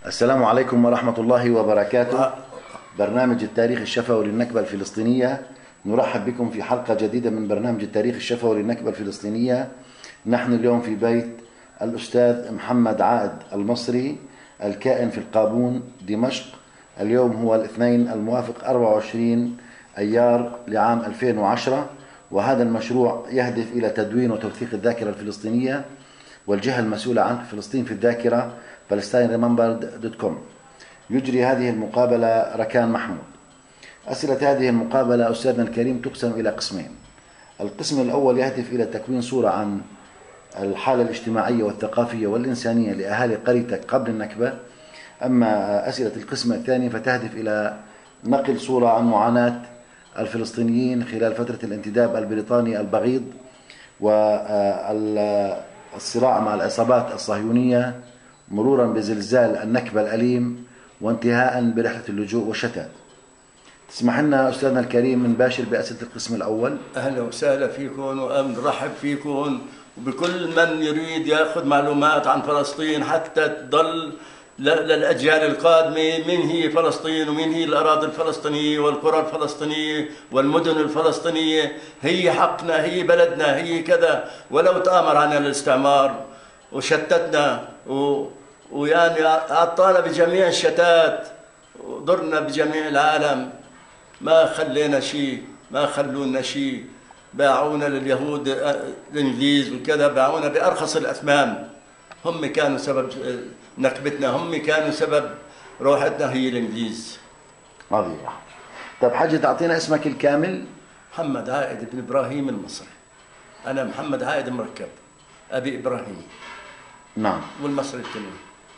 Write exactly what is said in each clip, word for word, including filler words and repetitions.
السلام عليكم ورحمة الله وبركاته. برنامج التاريخ الشفوي للنكبة الفلسطينية، نرحب بكم في حلقة جديدة من برنامج التاريخ الشفوي للنكبة الفلسطينية. نحن اليوم في بيت الأستاذ محمد عائد المصري الكائن في القابون دمشق. اليوم هو الاثنين الموافق أربعة وعشرين أيار لعام ألفين وعشرة، وهذا المشروع يهدف إلى تدوين وتوثيق الذاكرة الفلسطينية، والجهة المسؤولة عن فلسطين في الذاكرة فلسطين ريمبرد دوت كوم. يجري هذه المقابلة ركان محمود. أسئلة هذه المقابلة أستاذنا الكريم تقسم إلى قسمين. القسم الأول يهدف إلى تكوين صورة عن الحالة الاجتماعية والثقافية والإنسانية لأهالي قريتك قبل النكبة. أما أسئلة القسم الثاني فتهدف إلى نقل صورة عن معاناة الفلسطينيين خلال فترة الانتداب البريطاني البغيض والصراع مع العصابات الصهيونية، مرورا بزلزال النكبة الأليم، وانتهاء برحلة اللجوء والشتات. تسمح لنا أستاذنا الكريم نباشر بأسئلة القسم الأول. أهلا وسهلا فيكم ونرحب فيكم وبكل من يريد يأخذ معلومات عن فلسطين حتى تضل للأجيال القادمة من هي فلسطين ومن هي الأراضي الفلسطينية والقرى الفلسطينية والمدن الفلسطينية. هي حقنا، هي بلدنا، هي كذا، ولو تآمر علينا الاستعمار وشتتنا و... ويعني أعطانا بجميع الشتات وضرنا بجميع العالم، ما خلينا شيء، ما خلونا شيء. باعونا لليهود الإنجليز وكذا، باعونا بأرخص الأثمان. هم كانوا سبب نكبتنا، هم كانوا سبب روحتنا هي الإنجليز. عظيم. طيب حاجة تعطينا اسمك الكامل؟ محمد عائد بن إبراهيم المصري. أنا محمد عائد مركب، أبي إبراهيم. نعم. والمصري التنين.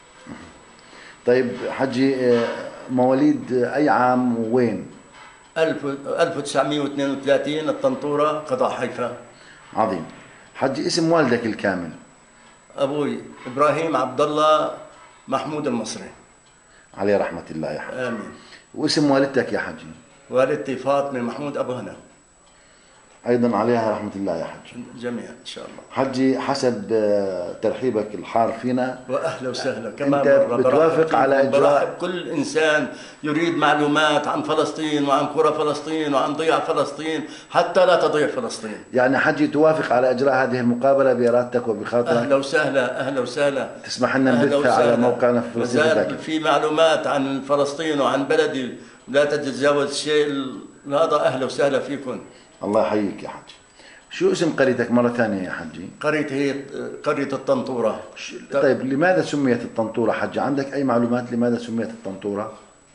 طيب حجي، مواليد أي عام ووين؟ ألف وتسعمئة واثنين وثلاثين الطنطورة، قضاء حيفا. عظيم. حجي، اسم والدك الكامل؟ أبوي إبراهيم عبد الله محمود المصري عليه رحمة الله يا حجي. آمين. واسم والدتك يا حجي؟ والدتي فاطمة محمود أبو هنا، أيضا عليها رحمة الله يا حجي. جميعا إن شاء الله. حجي، حسب ترحيبك الحار فينا، وأهلا وسهلا كمان أنت مرة بتوافق على إجراء كل إنسان يريد معلومات عن فلسطين وعن قرى فلسطين وعن ضياع فلسطين حتى لا تضيع فلسطين. يعني حجي توافق على إجراء هذه المقابلة بإرادتك وبخاطرك؟ أهلا وسهلا، أهلا وسهلا. تسمح لنا نبثها على موقعنا في فلسطين الذاكرة. في معلومات عن فلسطين وعن بلدي لا تتجاوز الشيء هذا. أهلا وسهلا فيكم. الله يحييك يا حجي. شو اسم قريتك مرة ثانية يا حجي؟ قريتي هي قرية الطنطورة. طيب لماذا سميت الطنطورة حجي؟ عندك أي معلومات لماذا سميت الطنطورة؟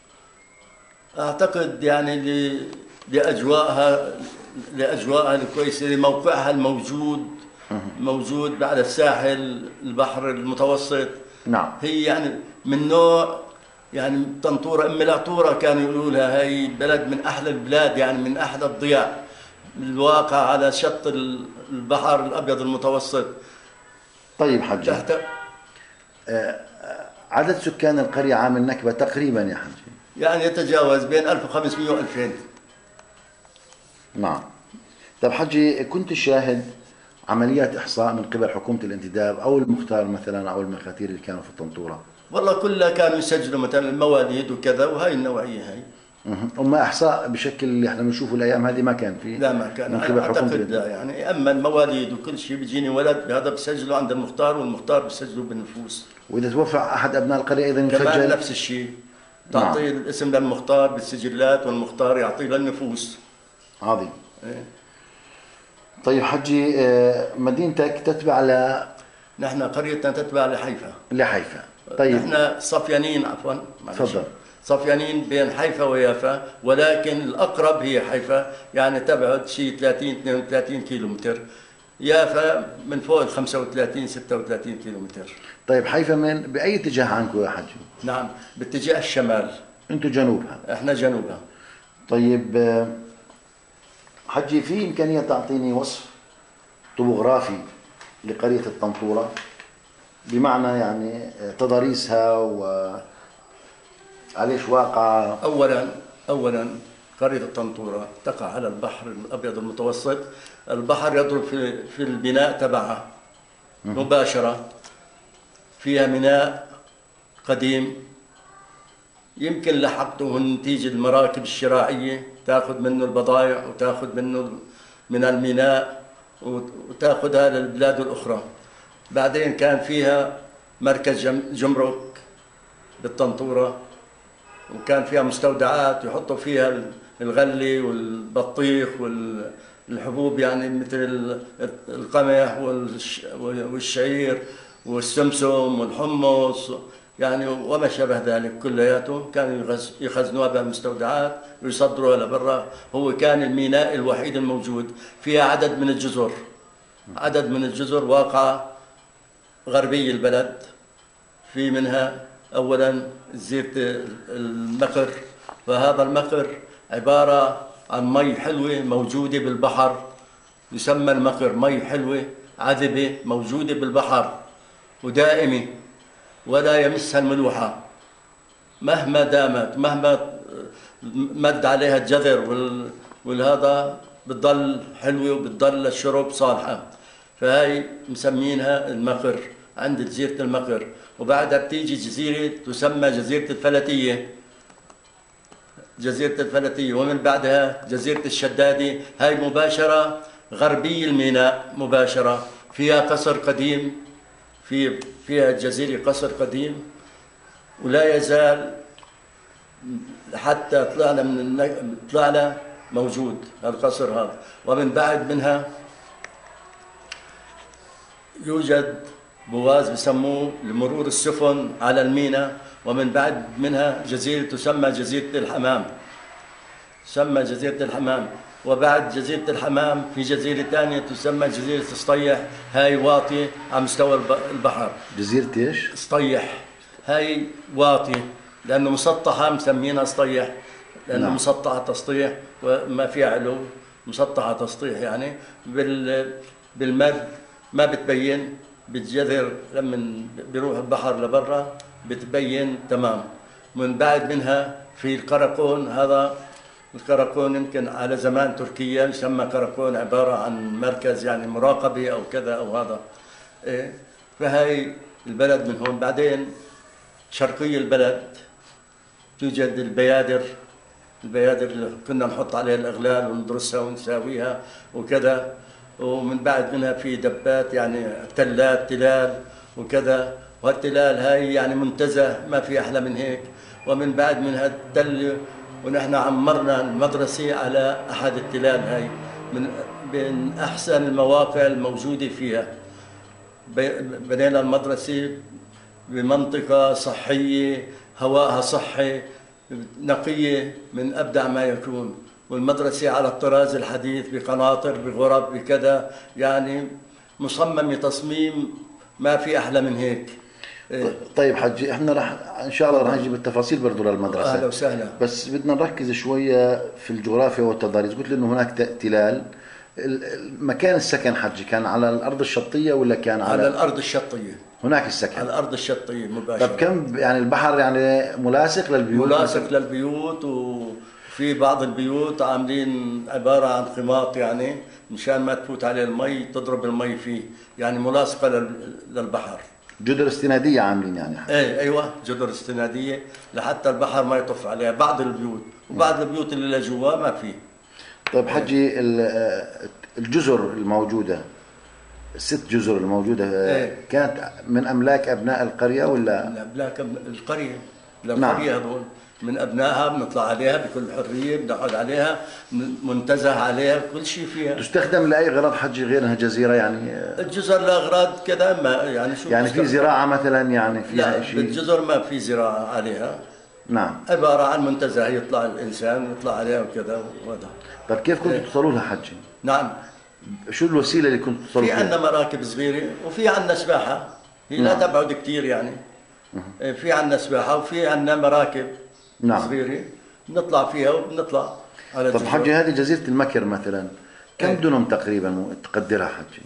أعتقد يعني لأجواءها لأجواءها الكويسة، لموقعها الموجود موجود على الساحل البحر المتوسط. نعم. هي يعني من نوع يعني طنطورة أم العطورة كانوا يقولوا لها، هي بلد من أحلى البلاد، يعني من أحلى الضياع الواقع على شط البحر الأبيض المتوسط. طيب حجي، تحت آه عدد سكان القرية عام النكبة تقريبا يا حجي؟ يعني يتجاوز بين ألف وخمسمئة وألفين. نعم. طيب حجي، كنت شاهد عمليات إحصاء من قبل حكومة الانتداب أو المختار مثلا أو المخاتير اللي كانوا في الطنطورة؟ والله كلها كانوا يسجلوا مثلا المواليد وكذا، وهي النوعية هي. أما إحصاء بشكل اللي احنا بنشوفه الأيام هذه ما كان فيه؟ لا ما كان من قبل حكومة أعتقد لا، يعني أما المواليد وكل شيء بيجيني ولد بهذا بسجله عند المختار، والمختار بسجله بالنفوس. وإذا توفى أحد أبناء القرية أيضا يسجل؟ كمان نفس الشيء، تعطي نعم. الاسم للمختار بالسجلات والمختار يعطيه للنفوس. عظيم. إيه؟ طيب حجي، مدينتك تتبع ل نحن قريتنا تتبع لحيفا. لحيفا. طيب نحن صفيانين، عفوا تفضل. صفيانين بين حيفا ويافا، ولكن الأقرب هي حيفا، يعني تبعد شيء ثلاثين اثنين وثلاثين كيلو متر. يافا من فوق ال خمسة وثلاثين ستة وثلاثين كيلو متر. طيب حيفا من بأي اتجاه عنكم يا حجي؟ نعم باتجاه الشمال. أنتم جنوبها؟ احنا جنوبها. طيب حجي، في إمكانية تعطيني وصف طبوغرافي لقرية الطنطورة، بمعنى يعني تضاريسها وعليش واقع؟ أولا أولا قرية الطنطورة تقع على البحر الأبيض المتوسط. البحر يضرب في في البناء تبعها مباشرة. فيها ميناء قديم يمكن لحقته نتيجة المراكب الشراعية تاخذ منه البضائع وتاخذ منه من الميناء وتاخذها للبلاد الأخرى. بعدين كان فيها مركز جمرك بالطنطورة، وكان فيها مستودعات يحطوا فيها الغلي والبطيخ والحبوب يعني مثل القمح والشعير والسمسم والحمص يعني وما شابه ذلك كلياته، كانوا يخزنوها بالمستودعات ويصدروها لبرا. هو كان الميناء الوحيد الموجود فيها عدد من الجزر، عدد من الجزر واقعة غربي البلد. في منها أولا جزيرة المقر، فهذا المقر عبارة عن مي حلوة موجودة بالبحر، يسمى المقر مي حلوة عذبة موجودة بالبحر ودائمة ولا يمسها الملوحة مهما دامت، مهما مد عليها الجذر والهذا بتضل حلوة وبتضل للشرب صالحة. فهي مسمينها المقر عند جزيرة المقر. وبعدها بتيجي جزيرة تسمى جزيرة الفلتية، جزيرة الفلتية. ومن بعدها جزيرة الشدادي، هاي مباشرة غربي الميناء مباشرة، فيها قصر قديم، في فيها الجزيرة قصر قديم ولا يزال حتى طلعنا من النج... طلعنا موجود القصر هذا. ومن بعد منها يوجد بواز بسموه لمرور السفن على الميناء. ومن بعد منها جزيرة تسمى جزيرة الحمام، تسمى جزيرة الحمام. وبعد جزيرة الحمام في جزيرة ثانية تسمى جزيرة سطيح، هاي واطية على مستوى البحر. جزيرة ايش؟ سطيح، هاي واطية لأنه مسطحة مسمينها سطيح، لأنه نعم. مسطحة تسطيح وما فيها علو، مسطحة تسطيح يعني بال بالمد ما بتبين، بالجذر لما بيروح البحر لبرا بتبين تمام. من بعد منها في القرقون، هذا القرقون يمكن على زمان تركيا يسمى قرقون، عبارة عن مركز يعني مراقبة أو كذا أو هذا. إيه؟ فهي البلد من هون. بعدين شرقي البلد توجد البيادر، البيادر اللي كنا نحط عليها الأغلال وندرسها ونساويها وكذا. ومن بعد منها في دبات يعني تلات تلال وكذا، والتلال هاي يعني منتزه ما في أحلى من هيك. ومن بعد منها التل، ونحن عمرنا المدرسة على أحد التلال هاي من من أحسن المواقع الموجودة فيها. بنينا المدرسة بمنطقة صحية، هواءها صحي نقية من أبدع ما يكون، والمدرسة على الطراز الحديث بقناطر بغرب بكذا، يعني مصممة تصميم ما في أحلى من هيك. طيب حجي، احنا رح ان شاء الله رح نجيب التفاصيل برضه للمدرسه. اهلا وسهلا. بس بدنا نركز شويه في الجغرافيا والتضاريس. قلت لي انه هناك تلال. مكان السكن حجي كان على الارض الشطيه ولا كان على على الارض الشطيه؟ هناك السكن على الارض الشطيه مباشره. طب كم يعني البحر يعني ملاصق للبيوت؟ ملاصق مثل؟ للبيوت، وفي بعض البيوت عاملين عباره عن خماط يعني مشان ما تفوت عليه المي تضرب المي فيه، يعني ملاصقه للبحر. جدر استناديه عاملين يعني؟ ايه ايوه جدر استناديه لحتى البحر ما يطف عليها بعض البيوت، وبعض البيوت اللي لجوا ما في. طيب حجي، الجزر الموجوده، الست جزر الموجوده إيه؟ كانت من املاك ابناء القريه ولا؟ من املاك القريه، القريه هذول من ابنائها بنطلع عليها بكل حريه، بنقعد عليها، منتزه عليها، كل شيء فيها. تستخدم لاي غرض حجي غير انها جزيره يعني؟ الجزر لاغراض كذا ما يعني شو يعني في زراعه مثلا يعني فيها شيء؟ لا بالجزر ما في زراعه عليها. نعم. عباره عن منتزه يطلع الانسان يطلع عليها وكذا وهذا. طيب كيف كنتوا توصلوا لها حجي؟ نعم. شو الوسيله اللي كنتوا توصلوا فيها؟ في عندنا مراكب صغيره وفي عندنا سباحه، هي لا نعم. تبعد كثير يعني. أه. في عندنا سباحه وفي عندنا مراكب نعم. صغيره بنطلع فيها وبنطلع على. طب حجي، هذه جزيره المكر مثلا كم ايه؟ دنم تقريبا تقدرها حجي؟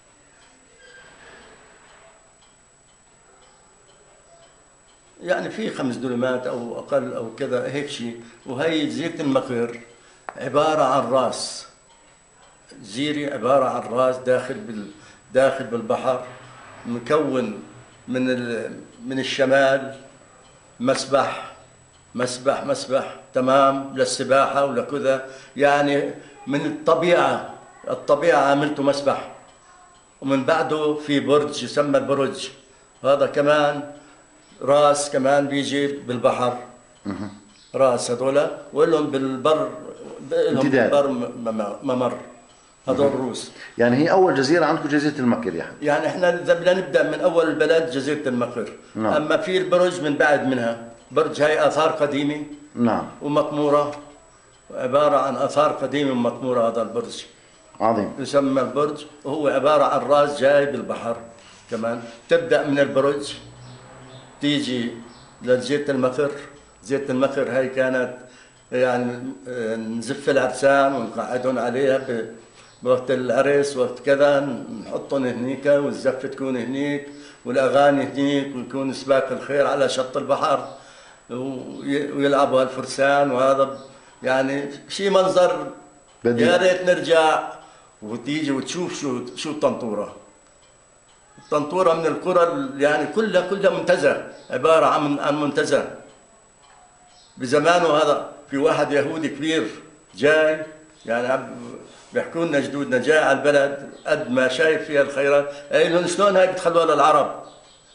يعني في خمس دنمات او اقل او كذا هيك شيء. وهي جزيره المقر عباره عن راس، جزيره عباره عن راس داخل بال داخل بالبحر، مكون من ال... من الشمال مسبح مسبح مسبح تمام للسباحة ولكذا، يعني من الطبيعة الطبيعة عملته مسبح. ومن بعده في برج يسمى البرج، هذا كمان راس كمان بيجي بالبحر، راس هذولا ولهم بالبر لهم بالبر ممر، هذول الروس. يعني هي اول جزيره عندكم جزيره المكر يا حبيبي؟ يعني احنا اذا بدنا نبدا من اول البلد جزيره المكر. نعم. اما في البرج من بعد منها، برج هاي اثار قديمه نعم ومطموره، عباره عن اثار قديمه ومطموره. هذا البرج عظيم يسمى البرج، وهو عباره عن راس جاي بالبحر. كمان تبدا من البرج تيجي لجزيره المكر. جزيره المكر هاي كانت يعني نزف العرسان ونقعدهم عليها بوقت العرس، وقت كذا نحطهم هنيك والزفه تكون هنيك والاغاني هنيك، ويكون سباق الخير على شط البحر ويلعبوا الفرسان. وهذا يعني شيء منظر بديع. يا ريت نرجع وتيجي وتشوف شو شو الطنطوره. الطنطوره من القرى يعني كلها كلها منتزه، عباره عن عن منتزه. بزمانه هذا في واحد يهودي كبير جاي، يعني بيحكوا لنا جدودنا جاي على البلد قد ما شايف فيها الخيرات، قايل لهم شلون هاي بتخلوها للعرب؟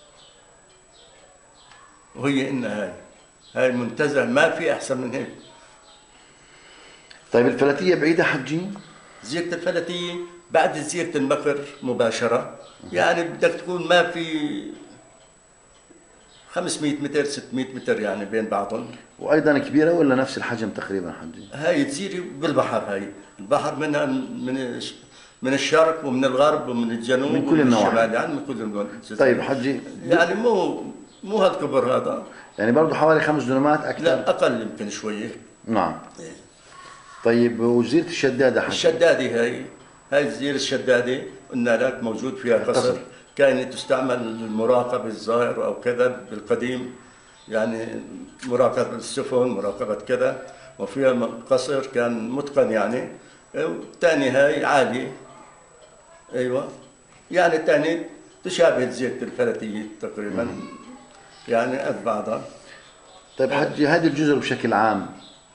وهي إنها هاي هاي منتزه، ما في أحسن من هيك. طيب الفلاتية بعيدة حجي؟ جزيرة الفلاتية بعد جزيرة المكر مباشرة، يعني بدك تكون ما في خمسمئة متر ستمئة متر يعني بين بعضهم. وايضا كبيره ولا نفس الحجم تقريبا حجي؟ هاي جزيره بالبحر، هاي البحر منها من من الشرق ومن الغرب ومن الجنوب من كل النواحي، الشمال، يعني من كل الجزيرة. طيب حجي يعني مو مو هالكبر هذا، يعني برضه حوالي خمس دونمات اكثر؟ لا اقل يمكن شويه. نعم. طيب وجزيره الشداده حجي؟ الشداده هاي هاي جزيره الشداده قلنا لك موجود فيها قصر، كانت تستعمل للمراقبه الظاهر او كذا بالقديم، يعني مراقبه السفن مراقبه كذا، وفيها قصر كان متقن يعني. والثاني هاي عاليه، ايوه يعني الثاني تشابه جزيره الفلاتية تقريبا، يعني قد بعضها. طيب حجي هذه الجزر بشكل عام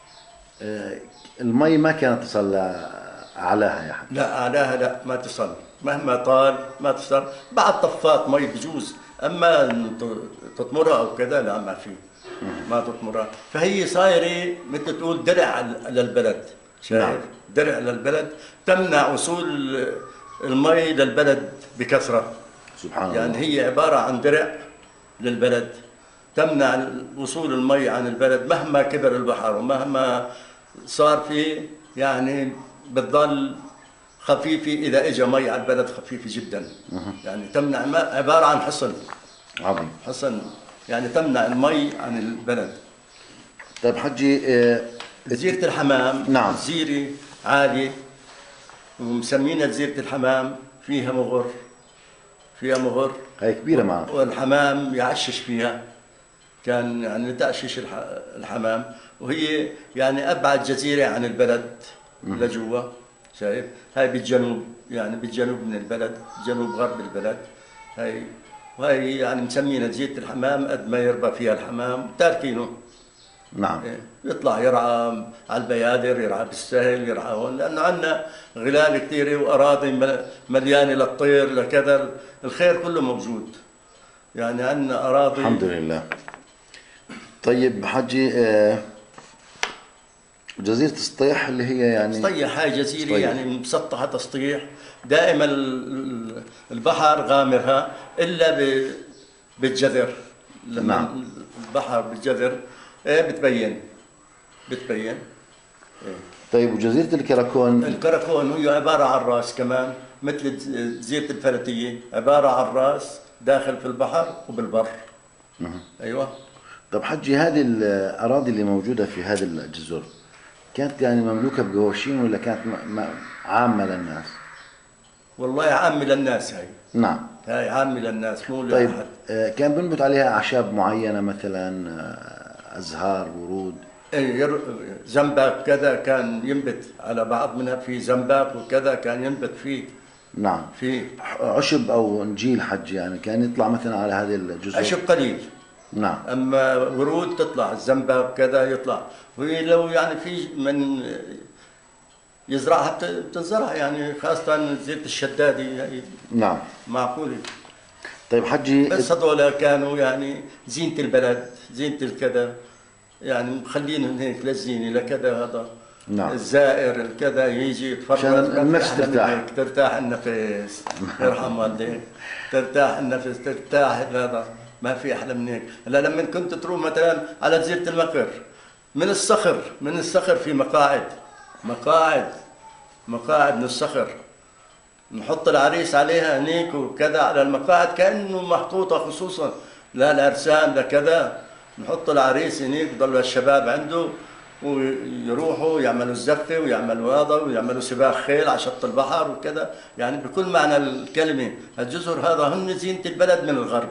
المي ما كانت تصل اعلاها يا حجي؟ لا اعلاها لا ما تصل، مهما طال ما تصل. بعد طفات مي بجوز، اما تطمرها او كذا لا ما في، ما تطمرها. فهي صايره مثل تقول درع للبلد، شايف؟ نعم. درع للبلد تمنع وصول المي للبلد بكثره. سبحان الله. يعني هي عباره عن درع للبلد تمنع وصول المي عن البلد مهما كبر البحر ومهما صار فيه، يعني بتضل خفيفه. اذا اجى مي على البلد خفيفه جدا، يعني تمنع ما عباره عن حصن. عظيم. حصن يعني تمنع المي عن البلد. طيب حجي آه جزيره الحمام نعم جزيره عاليه ومسمينها جزيره الحمام، فيها مغر، فيها مغر هي كبيره معنا، والحمام يعشش فيها، كان يعني تأشش الحمام. وهي يعني أبعد جزيرة عن البلد لجوا، شايف؟ هاي بالجنوب، يعني بالجنوب من البلد، جنوب غرب البلد. هاي وهي يعني مسمينها جزيرة الحمام قد ما يربى فيها الحمام تاركينه. نعم. يطلع يرعى على البيادر، يرعى بالسهل، يرعى هون، لأنه عندنا غلال كثيرة وأراضي مليانة للطير لكذا، الخير كله موجود. يعني عندنا أراضي الحمد لله. طيب حجي آه جزيرة سطيح اللي هي يعني سطيح هاي جزيرة صطيح. يعني مسطحة تسطيح، دائما البحر غامرها إلا بالجذر. لما نعم. البحر بالجذر ايه بتبين بتبين إيه. طيب وجزيرة الكراكون؟ الكراكون هي عبارة عن راس كمان مثل جزيرة الفلاتية، عبارة عن راس داخل في البحر وبالبر. مه. ايوه. طب حجي هذه الأراضي اللي موجودة في هذه الجزر كانت يعني مملوكة بقواشين ولا كانت عامة للناس؟ والله عامة للناس هاي. نعم. هاي عامة للناس مو طيب لأحد. كان بنبت عليها أعشاب معينة مثلا أزهار ورود؟ اي زنبق كذا كان ينبت على بعض منها، في زنبق وكذا كان ينبت فيه. نعم. في عشب أو نجيل حج يعني كان يطلع مثلا على هذه الجزر؟ عشب قليل. نعم. اما ورود تطلع، الزنبق كذا يطلع، وهي لو يعني في من يزرعها بتنزرع يعني، خاصة زيت الشدادي هي نعم. معقولة. طيب حجي، بس هذول كانوا يعني زينة البلد، زينة الكذا، يعني مخلينهم هيك للزينة لكذا. هذا نعم. الزائر الكذا يجي يتفرج، عشان النفس ترتاح، ترتاح النفس. يرحم والديك، ترتاح النفس، ترتاح هذا، ما في احلى من هيك. هلا لما كنت تروح مثلا على جزيرة المقر، من الصخر، من الصخر في مقاعد، مقاعد مقاعد من الصخر، نحط العريس عليها هنيك وكذا على المقاعد، كأنه محطوطة خصوصا لا الأرسام لا كذا. نحط العريس هنيك، ضلوا الشباب عنده ويروحوا يعملوا الزفة ويعملوا هذا ويعملوا سباق خيل على شط البحر وكذا، يعني بكل معنى الكلمة. الجزر هذا هن زينة البلد من الغرب.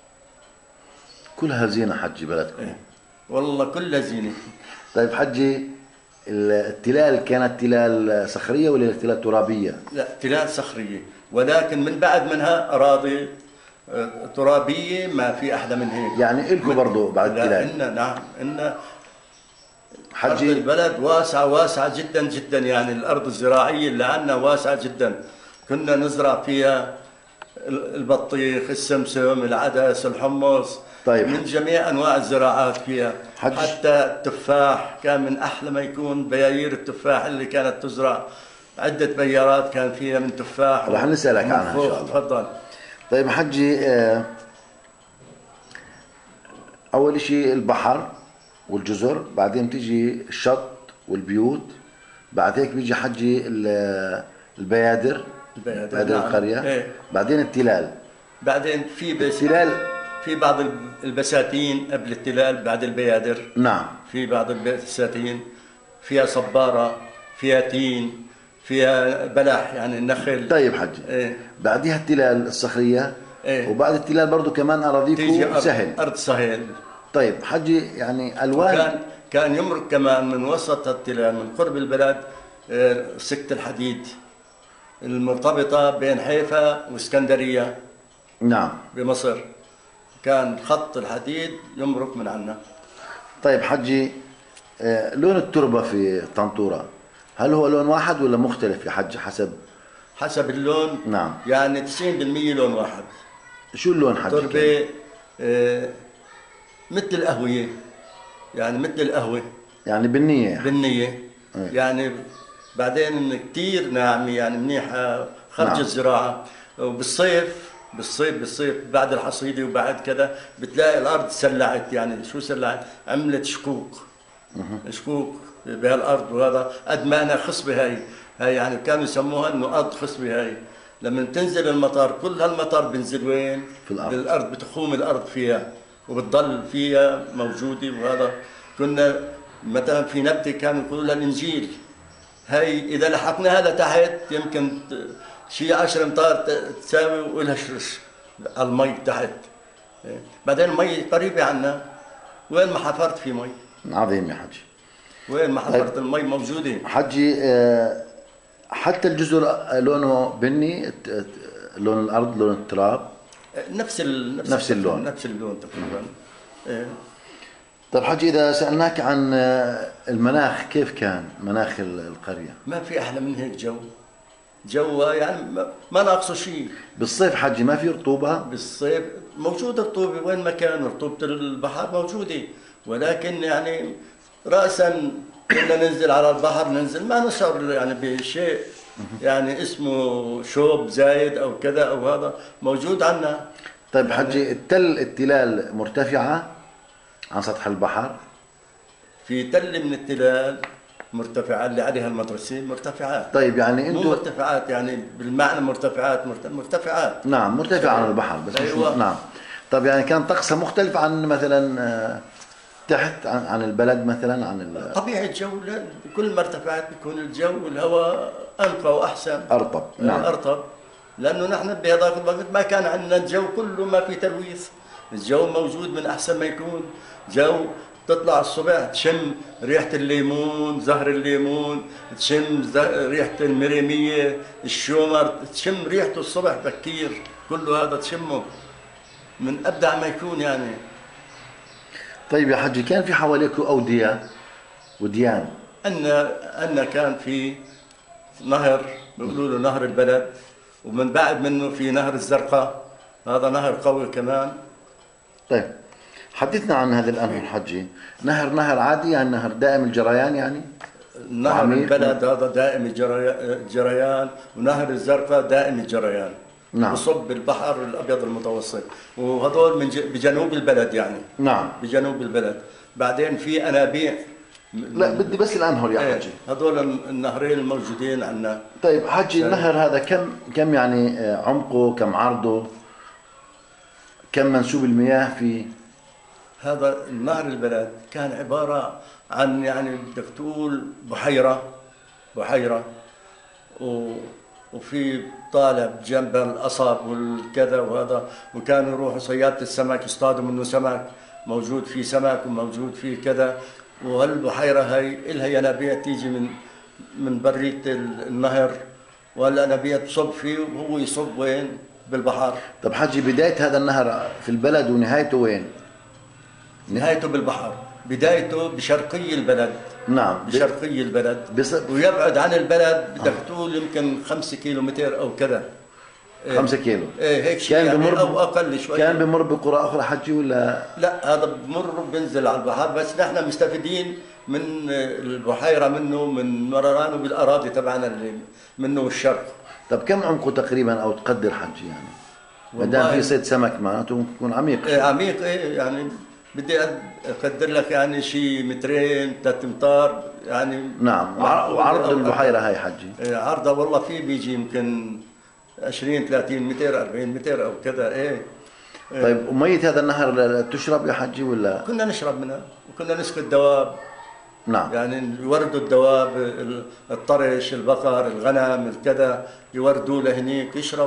كلها زينة حجي بلدكم. إيه. والله كلها زينة. طيب حجي، التلال كانت تلال صخرية ولا تلال ترابية؟ لا، تلال صخرية، ولكن من بعد منها أراضي ترابية ما في أحلى من هيك. يعني إلكم برضه بعد لا التلال؟ إن نعم، إن حجي أرض البلد واسعة واسعة جدا جدا، يعني الأرض الزراعية اللي عندنا واسعة جدا. كنا نزرع فيها البطيخ، السمسم، العدس، الحمص. طيب. من جميع أنواع الزراعات فيها. حج. حتى التفاح كان من أحلى ما يكون، بيايير التفاح اللي كانت تزرع، عدة بيارات كان فيها من تفاح. رح نسألك عنها إن شاء الله. تفضل. طيب حجي، أول شيء البحر والجزر، بعدين تيجي الشط والبيوت، بعد هيك بيجي حجي البيادر، البيادر، بيادر نعم. القرية. ايه. بعدين التلال. بعدين في بس التلال، في بعض البساتين قبل التلال بعد البيادر. نعم. في بعض البساتين فيها صبارة، فيها تين، فيها بلح يعني النخل. طيب حجي، ايه. بعديها التلال الصخرية. ايه. وبعد التلال برضه كمان أراضيكم سهل. أرض سهل. طيب حجي، يعني ألوان. كان كان يمرق كمان من وسط التلال من قرب البلد سكة الحديد المرتبطة بين حيفا واسكندرية. نعم. بمصر كان خط الحديد يمرق من عنا. طيب حجي، لون التربة في طنطورة هل هو لون واحد ولا مختلف يا حج حسب؟ حسب اللون. نعم. يعني تسعين بالمئة لون واحد. شو اللون حجي؟ تربة آه مثل القهوة، يعني مثل القهوة، يعني بالنية يعني. بالنية. ايه. يعني بعدين كثير ناعمة، يعني منيحة خرج. نعم. الزراعة. وبالصيف بالصيف بالصيف بعد الحصيدة وبعد كذا بتلاقي الأرض سلعت. يعني شو سلعت؟ عملت شكوك. مه. شكوك بهالأرض. وهذا قد ما أنا خصبة هاي هاي يعني كانوا يسموها إنه أرض خصبة. هاي لما تنزل المطر كل هالمطر بنزل وين؟ في الأرض. بالأرض، بتخوم الأرض فيها وبتضل فيها موجودة. وهذا كنا مثلا في نبتة كانوا يقولوا لها الإنجيل. هاي إذا لحقناها لتحت يمكن شيء عشر أمتار تساوي ولها شرش على المي تحت. بعدين المي قريبة عنا، وين ما حفرت في مي. عظيم يا حجي. وين ما حفرت المي موجودة. حجي، حتى الجزر لونه بني، لون الأرض لون التراب نفس ال... نفس, نفس اللون نفس اللون تقريبا. إيه. طيب حجي، إذا سألناك عن المناخ، كيف كان مناخ القرية؟ ما في أحلى من هيك جو. جو يعني ما ناقصه شيء. بالصيف حجي ما في رطوبة؟ بالصيف موجودة رطوبة وين ما كان، رطوبة البحر موجودة، ولكن يعني رأسا كنا ننزل على البحر، ننزل ما نشعر يعني بشيء يعني اسمه شوب زايد أو كذا أو هذا موجود عنا. طيب يعني حجي، التل التلال مرتفعة عن سطح البحر؟ في تل من التلال مرتفعات اللي عليها المدرسة مرتفعات. طيب يعني انتم مو مرتفعات يعني بالمعنى مرتفعات مرتفعات. نعم، مرتفعة عن البحر بس. أيوة. نعم. طيب يعني كان طقسها مختلف عن مثلا تحت عن, عن البلد مثلا عن ال... طبيعة الجو. بكل ما ارتفعت بيكون الجو الهواء أنقى وأحسن، أرطب. نعم. أرطب، لأنه نحن بهذاك الوقت ما كان عندنا الجو كله ما في تلويث. الجو موجود من أحسن ما يكون. جو تطلع الصبح تشم ريحة الليمون، زهر الليمون، تشم ريحة المريمية، الشومر، تشم ريحته الصبح بكير، كله هذا تشمه من أبدع ما يكون يعني. طيب يا حجي، كان في حواليكم أودية وديان؟ أن أن كان في نهر بيقولوا له نهر البلد، ومن بعد منه في نهر الزرقاء، هذا نهر قوي كمان. طيب حدثنا عن هذا الأنهر حجي. نهر نهر عادي يعني نهر دائم الجريان يعني؟ نهر البلد هذا دائم الجريان، ونهر الزرقاء دائم الجريان. نعم. بصب البحر الأبيض المتوسط، وهذول من بجنوب البلد يعني. نعم. بجنوب البلد. بعدين في أنابيع. لا بدي بس الأنهر يا حجي. هذول النهرين الموجودين عندنا. طيب حجي، النهر هذا كم كم يعني عمقه، كم عرضه، كم منسوب المياه فيه؟ هذا النهر البلد كان عبارة عن يعني بدك تقول بحيرة بحيرة و وفي طالب جنب القصب والكذا وهذا، وكانوا يروحوا صيادة السمك يصطادوا منه سمك، موجود فيه سمك وموجود فيه كذا. وهالبحيرة هي إلها ينابيع تيجي من من برية النهر، والينابيع تصب فيه وهو يصب وين؟ بالبحر. طب حجي، بداية هذا النهر في البلد ونهايته وين؟ نهايته بالبحر، بدايته بشرقي البلد. نعم. بشرقي البلد بص... ويبعد عن البلد بدك تقول يمكن خمسة كيلو متر او كذا. خمسة كيلو. ايه هيك شيء يعني بمر او اقل شوي. كان بمر بقرى اخرى حجي ولا؟ لا، هذا بمر بينزل على البحر، بس نحن مستفيدين من البحيره منه، من مررانه بالاراضي تبعنا اللي منه الشرق. طب كم عمقه تقريبا او تقدر حجي يعني؟ ما دام في صيد سمك معناته ممكن يكون عميق. ايه عميق، ايه يعني بدي اقدر لك يعني شيء مترين ثلاث امتار يعني. نعم. وعرض البحيره هاي حجي؟ عرضها والله في بيجي يمكن عشرين ثلاثين متر أربعين متر او كذا. ايه. طيب ومية هذا النهر تشرب يا حجي ولا؟ كنا نشرب منها وكنا نسقي الدواب. نعم. يعني يوردوا الدواب، الطرش، البقر، الغنم، الكذا، يوردوا لهنيك يشرب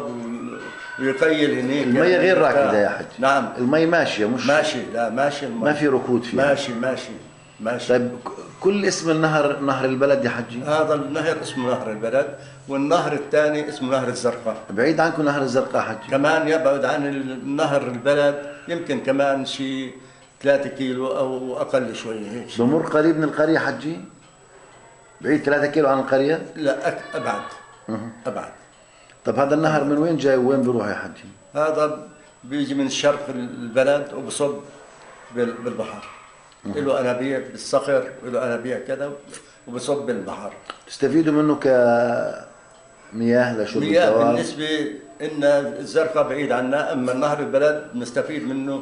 ويقيل هنيك. المية يعني غير راكده يا حجي؟ نعم. المي ماشيه مش ماشي؟ لا ماشي المي. ما في ركود فيها؟ ماشي ماشي ماشي. طيب كل اسم النهر نهر البلد يا حجي؟ هذا النهر اسمه نهر البلد، والنهر الثاني اسمه نهر الزرقاء. بعيد عنكم نهر الزرقاء حجي؟ كمان يبعد عن النهر البلد يمكن كمان شيء ثلاثة كيلو او اقل شوي هيك. بمر قريب من القريه حجي؟ بعيد ثلاثة كيلو عن القريه؟ لا أك... ابعد. ابعد. طب هذا النهر من وين جاي وين بيروح يا حجي؟ هذا بيجي من شرق البلد وبصب بالبحر. له انابيع بالصخر وله انابيع كذا وبصب بالبحر. تستفيدوا منه كمياه لشرب مياه الدواب؟ بالنسبه ان الزرقاء بعيد عنا، اما نهر البلد نستفيد منه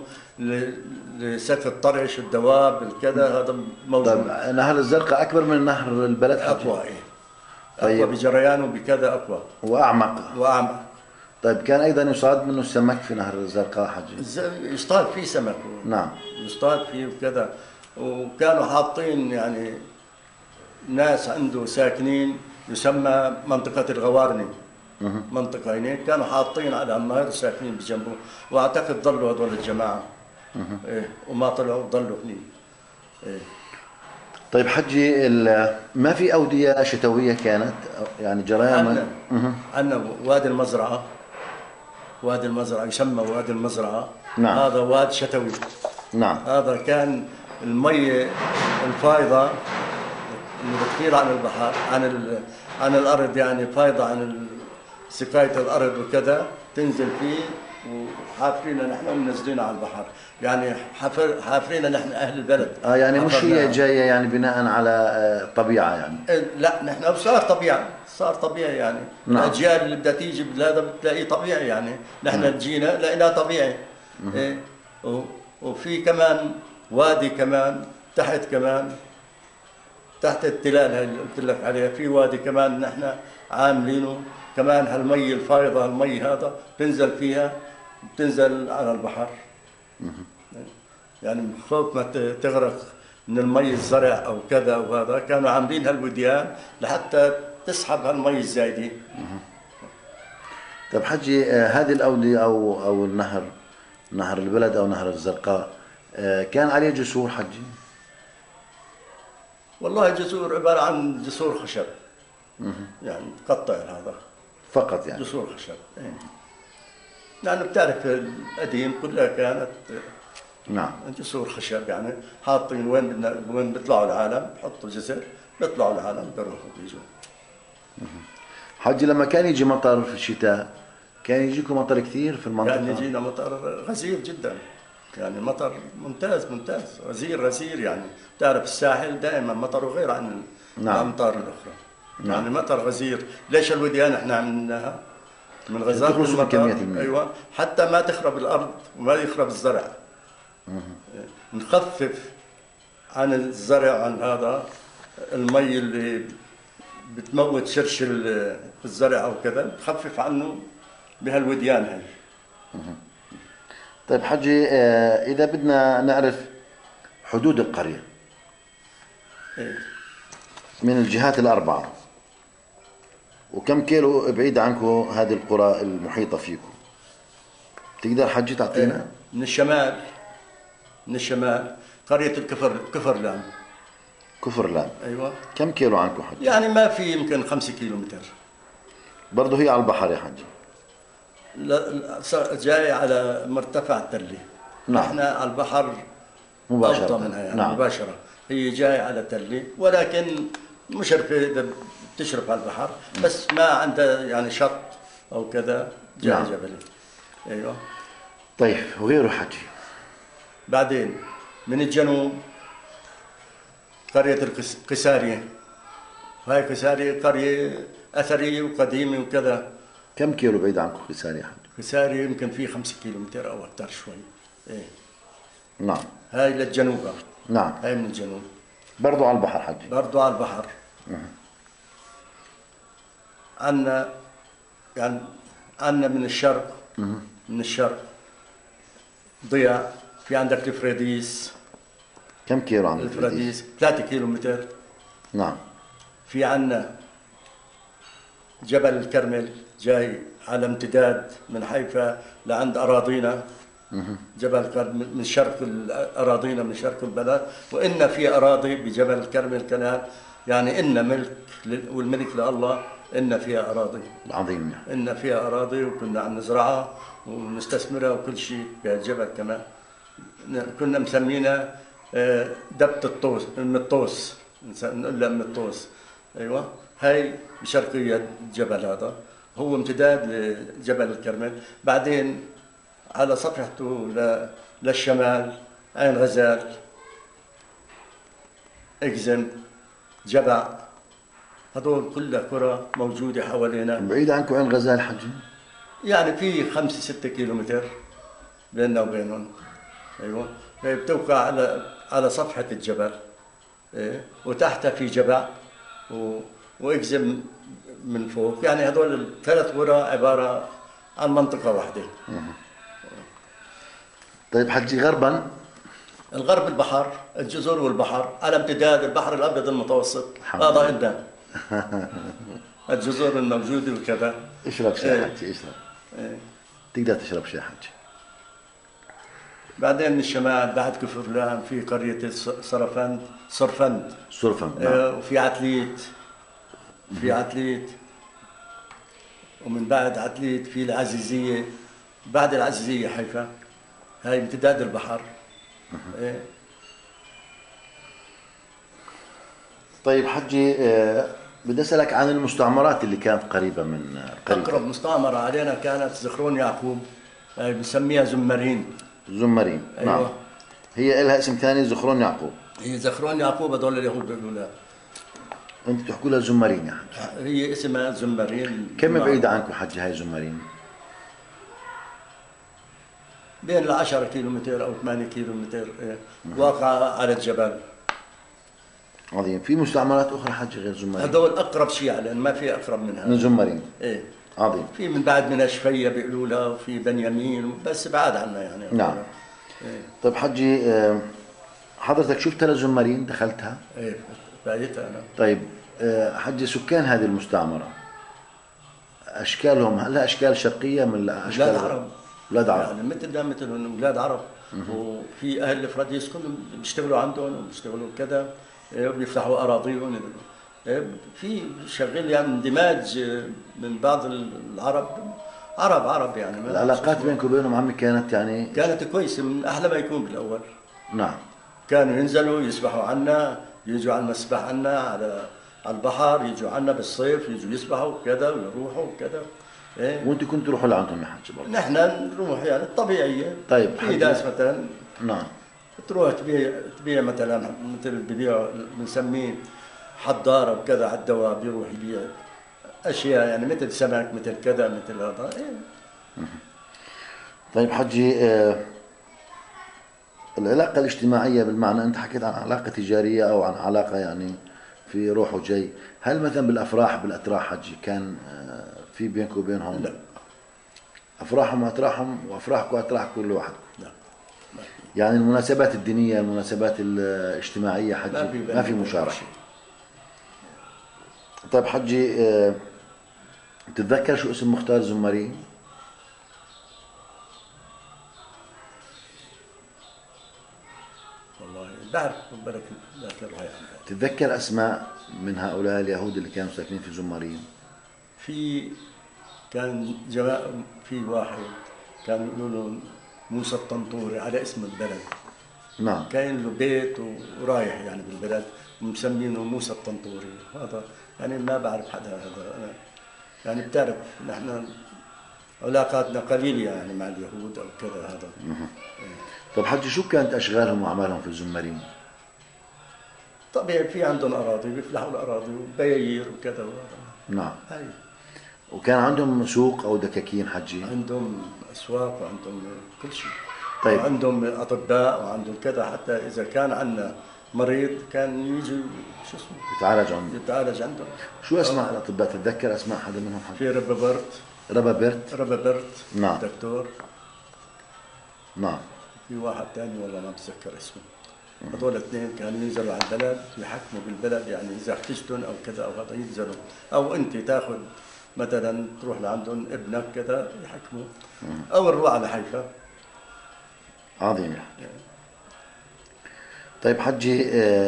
لسقي الطرش والدواب الكذا، هذا موجود. طيب نهر الزرقاء اكبر من نهر البلد حجي؟ اقوى. ايه اقوى. طيب. بجريانه بكذا اقوى واعمق. واعمق. طيب كان ايضا يصاد منه السمك في نهر الزرقاء حجي؟ يصطاد فيه سمك. نعم. يصطاد فيه وكذا، وكانوا حاطين يعني ناس عنده ساكنين يسمى منطقة الغوارني. منطقة هناك كانوا حاطين على النهر ساكنين بجنبه، واعتقد ضلوا هذول الجماعة. ايه وما طلعوا ضلوا هناك. ايه. طيب حجي، ما في أودية شتوية كانت يعني جريان؟ عندنا عندنا وادي المزرعة. وادي المزرعة يسمى وادي المزرعة. نعم. هذا واد شتوي. نعم. هذا كان المية الفايضة اللي بتطير عن البحر عن ال... عن الأرض، يعني فايضة عن سقاية الأرض وكذا، تنزل فيه وحافرينها نحن ومنزلينها على البحر، يعني حافر حافرينها نحن أهل البلد. اه يعني مش هي جاية يعني بناء على طبيعة يعني؟ لا نحن صار طبيعي، صار طبيعي يعني. نعم. الأجيال اللي بدها تيجي بهذا بتلاقيه طبيعي يعني، نحن نعم. جينا لقيناه طبيعي. إيه. وفي كمان وادي كمان تحت، كمان تحت التلال اللي قلت لك عليها، في وادي كمان نحن عاملينه كمان. هالمي الفايضة، هالمي هذا بتنزل فيها، بتنزل على البحر. يعني من خوف ما تغرق من المي الزرع او كذا وهذا، كانوا عاملين هالوديان لحتى تسحب هالمي الزايده. طيب حجي، هذه الاوديه او او النهر، نهر البلد او نهر الزرقاء، كان عليه جسور حجي؟ والله جسور عباره عن جسور خشب. يعني قطع هذا فقط يعني جسور خشب. يعني بتعرف القديم كلها كانت نعم. جسور خشب يعني حاطين وين بدنا وين بيطلعوا العالم بحطوا جسر بيطلعوا العالم بيروحوا بيجوا. حجي لما كان يجي مطر في الشتاء كان يجيكم مطر كثير في المنطقة؟ كان يجينا مطر غزير جدا، يعني مطر ممتاز ممتاز غزير غزير، يعني تعرف الساحل دائما مطره غير عن نعم. الامطار الاخرى. نعم. يعني مطر غزير. ليش الوديان احنا عملناها؟ من غزارة تخلصوا من كمية المطر. المياه. ايوه، حتى ما تخرب الارض وما يخرب الزرع. نخفف عن الزرع عن هذا المي اللي بتموت شرش الزرع او كذا، نخفف عنه بهالوديان هاي. طيب حجي، آه، إذا بدنا نعرف حدود القرية إيه؟ من الجهات الأربعة، وكم كيلو بعيد عنكم هذه القرى المحيطة فيكم، تقدر حجي تعطينا؟ إيه؟ من الشمال من الشمال قرية الكفر كفرلان. كفرلان. ايوه. كم كيلو عنكم حجي؟ يعني ما في يمكن خمسة كيلو متر. برضه هي على البحر يا حجي؟ لا جاي على مرتفع تلي. نعم. احنا على البحر مباشرة. أوطى منها يعني. نعم. مباشرة. هي جاي على تلي، ولكن مشرفة إذا بتشرف على البحر، بس ما عندها يعني شط أو كذا، جاي نعم. جبلي. أيوه. طيب وغيره حجي؟ بعدين من الجنوب قرية القسارية. هاي قسارية قرية أثرية وقديمة وكذا. كم كيلو بعيد عنكم قسارية يا حجي؟ قسارية يمكن فيه خمسة كيلو متر أو أكثر شوي. إيه. نعم. هاي للجنوب. نعم. هاي من الجنوب. برضو على البحر حجي؟ برضو على البحر. عنا يعني عنا من الشرق. من الشرق ضياء. في عندك الفريديس. كم كيلو عن الفريديس؟ ثلاثة كيلو متر. نعم. في عنا جبل الكرمل جاي على امتداد من حيفا لعند أراضينا. جبل الكرمل من شرق أراضينا، من شرق البلد، وإن في أراضي بجبل الكرمل كمان، يعني إن ملك والملك لله، إن فيها أراضي عظيم. إن فيها أراضي وكنا عم نزرعها ونستثمرها وكل شيء بهالجبل كمان. كنا مسمينا دبة الطوس، أم الطوس، نقول لها أم الطوس. أيوة. هاي بشرقية الجبل هذا، هو امتداد لجبل الكرمل. بعدين على صفحته للشمال عين غزال، اكزم، جبع، هذول كلها قرى موجودة حوالينا. بعيد عنكم عين غزال حجي؟ يعني في خمسة ستة كيلو متر بيننا وبينهم. ايوه. هي بتوقع على على صفحة الجبل. ايه. وتحتها في جبع و... واكزم من فوق، يعني هذول الثلاث قرى عبارة عن منطقة واحدة. طيب حجي غربا؟ الغرب البحر، الجزر والبحر على امتداد البحر الابيض المتوسط، هذا عندنا. الجزر الموجوده وكذا. اشرب شاي ايه. حجي اشرب. ايه. تقدر تشرب شاي حجي. بعدين من الشمال بعد كفرلان في قريه صرفند صرفند صرفند. نعم. ايه. وفي عتليت. في عتليت. ومن بعد عتليت في العزيزيه. بعد العزيزيه حيفا. هاي امتداد البحر. ايه. طيب حجي، آه بدي اسالك عن المستعمرات اللي كانت قريبه من قريبة. اقرب مستعمره علينا كانت زخرون يعقوب، هاي بنسميها زمرين. زمرين. أيوة. نعم. هي لها اسم ثاني، زخرون يعقوب. هي زخرون يعقوب، هذول اليهود بيقولوا لها. انت بتحكوا لها زمرين يا حجي. هي اسمها زمرين. كم بعيده عنكم حجي هاي زمرين؟ بين العشرة كيلو متر أو ثمانية كيلو متر. واقعة على الجبل. عظيم. في مستعمرات أخرى حجي غير زمرين؟ هذول أقرب شيء علينا، ما في أقرب منها. من زمرين. إيه. عظيم. في من بعد منها شفية بيقولوا لها، وفي بنيامين، بس بعاد عنا يعني. نعم. إيه. طيب حجي، حضرتك شفتها لزمرين، دخلتها؟ إيه بايتها أنا. طيب حجي، سكان هذه المستعمرة أشكالهم هل أشكال شرقية من أشكال أولاد عرب؟ أولاد عرب يعني مثلنا مثلهم أولاد عرب. وفي أهل الفراديس كلهم بيشتغلوا عندهم وبيشتغلوا كذا، بيفتحوا أراضيهم. في شغل يعني اندماج من بعض العرب عرب عرب يعني. ما العلاقات بينكم وبينهم عمي كانت يعني كانت كويسه من احلى ما يكون بالاول. نعم. كانوا ينزلوا يسبحوا عنا، يجوا على المسبح عنا على على البحر، يجوا عنا بالصيف يجوا يسبحوا كذا ويروحوا كذا. إيه؟ وانتم كنتوا تروحوا لعندهم يا حج برضه؟ نحن نروح يعني الطبيعيه. طيب في ناس مثلا نعم تروح تبيع تبيع مثلا مثل ببيع بنسميه حضاره وكذا على الدواب، يروح يبيع اشياء يعني مثل سمك مثل كذا مثل هذا. إيه؟ طيب حجي، آه العلاقة الاجتماعية بالمعنى أنت حكيت عن علاقة تجارية أو عن علاقة يعني في روح وجاي، هل مثلا بالأفراح بالأتراح حجي كان آه في بينكم وبينهم؟ لا. أفراحهم وأتراحهم وأفراحكم وأتراح كل واحد؟ لا. يعني المناسبات الدينية المناسبات الاجتماعية حجي ما في, ما في مشاركة. طيب حجي، آه تتذكر شو اسم مختار زمارين؟ والله بعرف بالك ذاك الرأي. تتذكر أسماء من هؤلاء اليهود اللي كانوا ساكنين في زمارين؟ في كان جماعة، في واحد كان يقولوا له موسى الطنطوري على اسم البلد. نعم. كان له بيت ورايح يعني بالبلد ومسمينه موسى الطنطوري. هذا يعني ما بعرف حدا هذا. أنا يعني بتعرف نحن علاقاتنا قليلة يعني مع اليهود أو كذا هذا. طب حجي، شو كانت أشغالهم وأعمالهم في الزمارين؟ طبيعي في عندهم أراضي، بيفلحوا الأراضي وبيايير وكذا وهذا. نعم. هاي. وكان عندهم سوق أو دكاكين حجي؟ عندهم أسواق وعندهم كل شيء. طيب. وعندهم أطباء وعندهم كذا، حتى إذا كان عندنا مريض كان يجي شو اسمه يتعالج عندهم. يتعالج عندهم. شو أسماء الأطباء؟ تتذكر أسماء حدا منهم حجي؟ في ربا برت. ربا برت. ربا برت. نعم. دكتور. نعم. في واحد ثاني والله ما بتذكر اسمه. هذول الاثنين كانوا ينزلوا على البلد يحكموا بالبلد، يعني إذا احتجتم أو كذا أو هذا ينزلوا، أو أنت تاخذ مثلا تروح لعندهم ابنك كذا يحكموا، أو نروح على حيفا. عظيم. طيب حجي،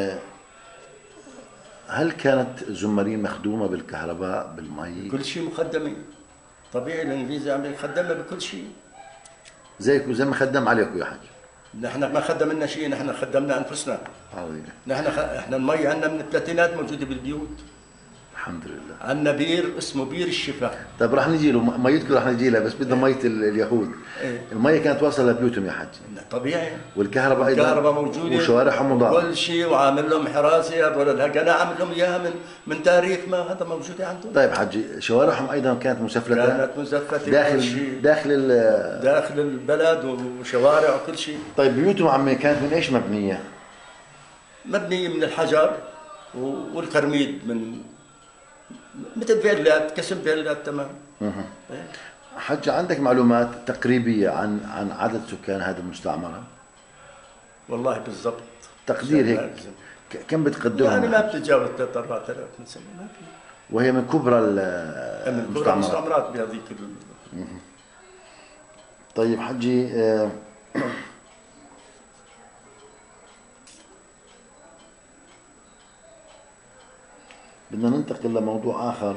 هل كانت زمارين مخدومة بالكهرباء بالمي؟ كل شيء مخدمين. طبيعي الإنجليزي عم يخدمنا بكل شيء. زيكم زي ما خدم عليكم يا حجي. نحن ما خدمنا شيء، نحن خدمنا أنفسنا. عظيم. نحن خ... احنا المي عندنا من الثلاثينات موجودة بالبيوت. الحمد لله. عندنا بير اسمه بير الشفاء. طيب رح نجي له، ميتكم رح نجي لها، بس بدنا مية اليهود. ايه؟ المية كانت واصلة لبيوتهم يا حجي. طبيعي. والكهرباء ايضا. الكهرباء موجودة. وشوارعهم مضاءة. كل شيء، وعامل لهم حراسة. هذول الهجنة عامل لهم اياها من من تاريخ ما هذا موجودة عندهم. طيب حجي، شوارعهم ايضا كانت مسفلتة. كانت مسفلتة داخل شيء. داخل ال داخل البلد وشوارع وكل شيء. طيب بيوتهم عمي كانت من ايش مبنية؟ مبنية من الحجر والكرميد، من مثل فيلات، كسم فيلات تمام. اها. حج، عندك معلومات تقريبية عن عن عدد سكان هذه المستعمرة؟ والله بالضبط تقدير هيك كم بتقدرهم؟ يعني ما بتتجاوز ثلاثة أربعة آلاف نسمة، ما في. وهي من كبرى من كبرى المستعمرات بهذيك ال... طيب حجي، آه بدنا ننتقل لموضوع آخر،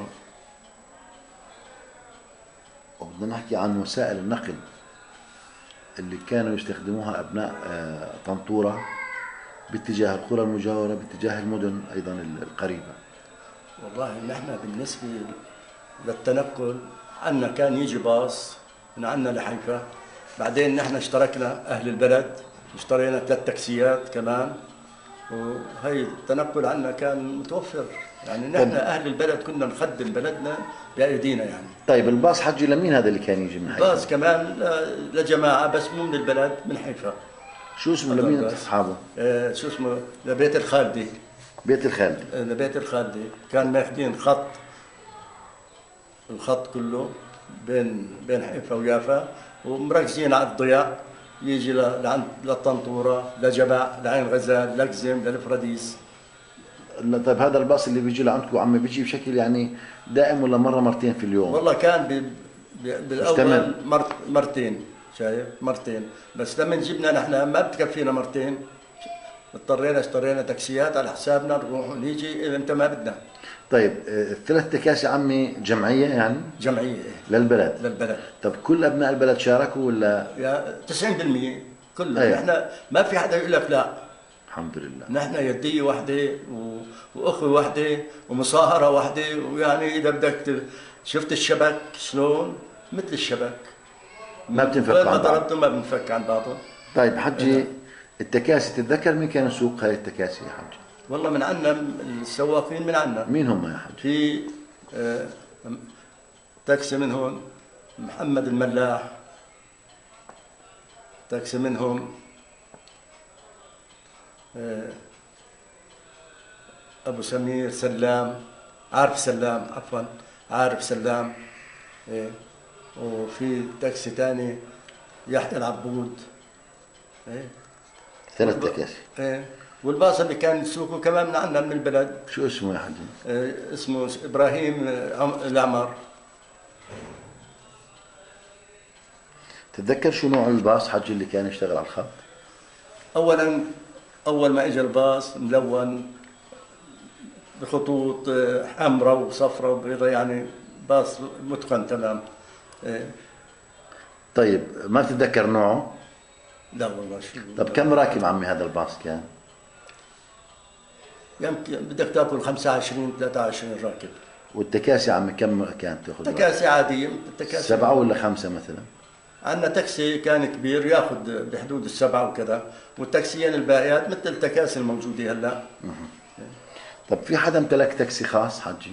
وبدنا نحكي عن وسائل النقل اللي كانوا يستخدموها أبناء طنطورة باتجاه القرى المجاورة باتجاه المدن أيضا القريبة. والله نحن بالنسبة للتنقل عنا كان يجي باص من عنا لحيفا، بعدين نحن اشتركنا أهل البلد، اشترينا ثلاث تاكسيات كمان، وهي التنقل عنا كان متوفر. يعني نحن أهل البلد كنا نخدم بلدنا بأيدينا يعني. طيب الباص حجي لمين هذا اللي كان يجي من حيفا؟ الباص كمان لجماعة بس مو من البلد، من حيفا. شو اسمه؟ لمين أصحابه؟ آه شو اسمه؟ لبيت الخالدي. بيت الخالدي. آه لبيت الخالدي، كان ماخذين خط، الخط كله بين بين حيفا ويافا، ومركزين على الضياء، يجي لعند للطنطورة، لجبع، لعين غزال، لقزم، للفراديس. طيب هذا الباص اللي بيجي لعندكم عم بيجي بشكل يعني دائم ولا مرة مرتين في اليوم؟ والله كان بالأول مرت مرتين، شايف؟ مرتين، بس لما جبنا نحن ما بتكفينا مرتين، اضطرينا اشترينا تاكسيات على حسابنا نروح ونيجي امتى ما بدنا. طيب آه، الثلاث تكاسي عمي جمعيه يعني جمعيه إيه؟ للبلد. للبلد. طب كل ابناء البلد شاركوا ولا؟ يا تسعين بالمئة كلهم. أيوة. نحن ما في حدا يقول لك لا. الحمد لله. نحن يدية واحدة و... وأخوة واحدة ومصاهرة واحدة، ويعني إذا بدك ت... شفت الشبك شلون؟ مثل الشبك ما بتنفك وين ما عن بعض. ضربته ما بنفك عن بعضه. طيب حجي أه. التكاسي تتذكر مين كان يسوق هاي التكاسي يا حجي؟ والله من عنا السواقين من عنا. مين هم يا حجي؟ في آه تاكسي من هون محمد الملاح، تاكسي منهم آه أبو سمير سلام، عارف سلام عفوا عارف سلام. إيه. وفي تاكسي تاني يحيى العبود. إيه. ثلاث تكاسي. إيه. والباص اللي كان يسوقه كمان من عندنا من البلد. شو اسمه يا حجي؟ إيه. اسمه إبراهيم العمر. تتذكر شو نوع الباص حجي اللي كان يشتغل على الخط؟ أولا أول ما إجا الباص ملون بخطوط حمراء وصفراء وبيضاء، يعني باص متقن تمام. إيه. طيب ما بتتذكر نوعه؟ لا والله شو. طب كم راكب عمي هذا الباص كان؟ يمكن بدك تاكل خمسة وعشرين ثلاثة وعشرين راكب. والتكاسي عمي كم كانت تاخذ؟ تكاسي عادية. تكاسي سبعة ولا خمسة مثلا؟ عندنا تاكسي كان كبير ياخذ بحدود السبعة وكذا، والتاكسيين الباقيات مثل التكاسي الموجودة هلا. طب في حدا امتلك تاكسي خاص حجي؟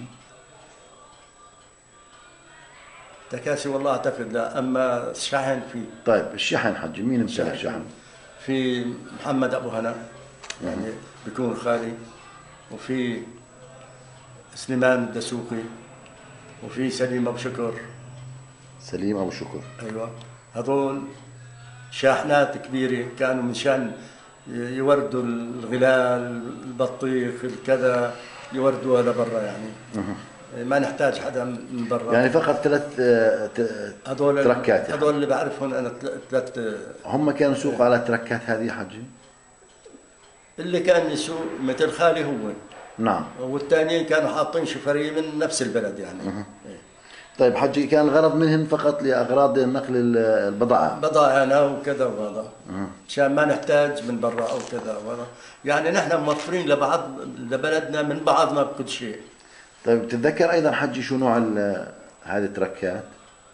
تكاسي والله اعتقد لا، اما الشحن في. طيب الشحن حجي مين امتلك شحن؟ في محمد ابو هنا يعني بيكون خالي، وفي سليمان الدسوقي، وفي سليم ابو شكر. سليم ابو شكر. ايوه هذول شاحنات كبيره كانوا من شان يوردوا الغلال البطيخ الكذا يوردوها لبرا يعني. ما نحتاج حدا من برا يعني فقط ثلاث هذول تركات. هذول اللي بعرفهم انا ثلاث. هم كانوا يسوقوا على التركات هذه حجي؟ اللي كان يسوق مثل خالي هو. نعم. والثانيين كانوا حاطين شفريه من نفس البلد يعني. إيه. طيب حجي كان الغرض منهم فقط لاغراض نقل البضائع؟ بضائعنا وكذا وهذا عشان ما نحتاج من برا او كذا وهذا، يعني نحن موفرين لبعض لبلدنا من بعضنا بكل شيء. طيب تتذكر ايضا حجي شو نوع هذه التركات؟